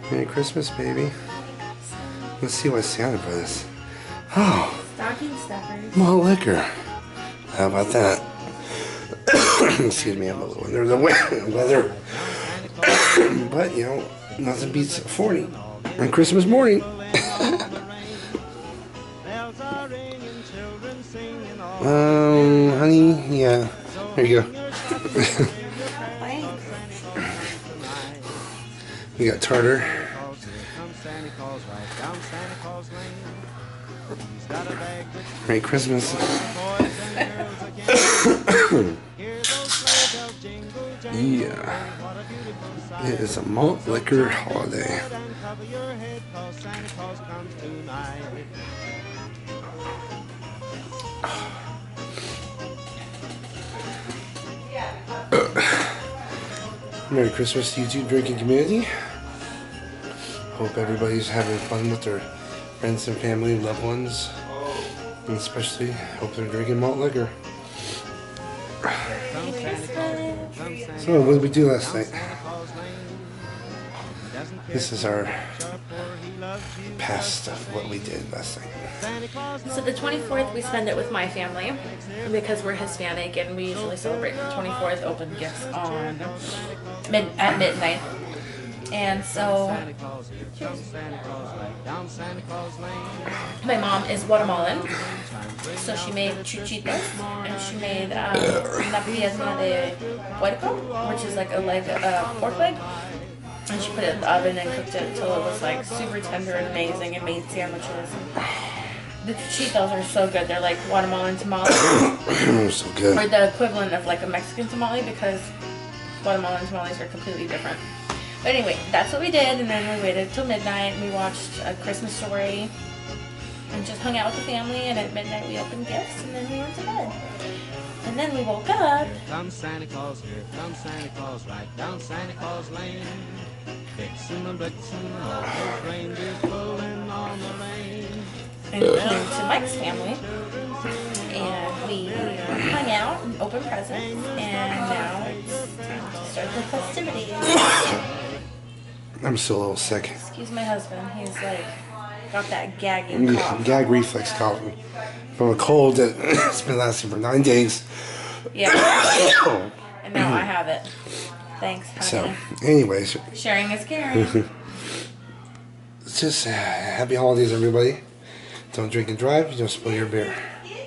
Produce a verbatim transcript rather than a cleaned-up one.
Merry Christmas, baby. Let's see what Santa brought us. Oh, stocking stuffers. Malt liquor. How about that? Excuse me, I'm a little under the weather. But, you know, nothing beats forty on Christmas morning. um, honey, yeah. There you go. We got tartar. Merry Christmas. Yeah. It is a malt liquor holiday. Merry Christmas, YouTube drinking community. Hope everybody's having fun with their friends and family and loved ones. And especially hope they're drinking malt liquor. So, what did we do last night? This is our past stuff, what we did last night. So the twenty-fourth we spend it with my family because we're Hispanic and we usually celebrate the twenty-fourth, open gifts on mid at midnight. And so my mom is Guatemalan, so she made chuchitos and she made um, una pierna de puerco, which is like a leg, a pork leg. And she put it in the oven and cooked it until it was like super tender and amazing, and made sandwiches. The chuchitos are so good. They're like Guatemalan tamales. So good. Or the equivalent of like a Mexican tamale, because Guatemalan tamales are completely different. But anyway, that's what we did, and then we waited till midnight and we watched A Christmas Story and just hung out with the family, and at midnight we opened gifts and then we went to bed. And then we woke up. Here comes Santa Claus, here comes Santa Claus, right down Santa Claus Lane. Fixing and blitzing, all those reindeer pulling on the rein. And we came to Mike's family, and we hung out and opened presents, and now it's time to start the festivities. I'm still a little sick. Excuse my husband, he's like, got that gagging cough. Gag reflex cough from a cold that's been lasting for nine days. Yeah. And now I have it. Thanks, honey. So, anyways. Sharing is caring. It's just uh, happy holidays, everybody. Don't drink and drive. You don't spill your beer.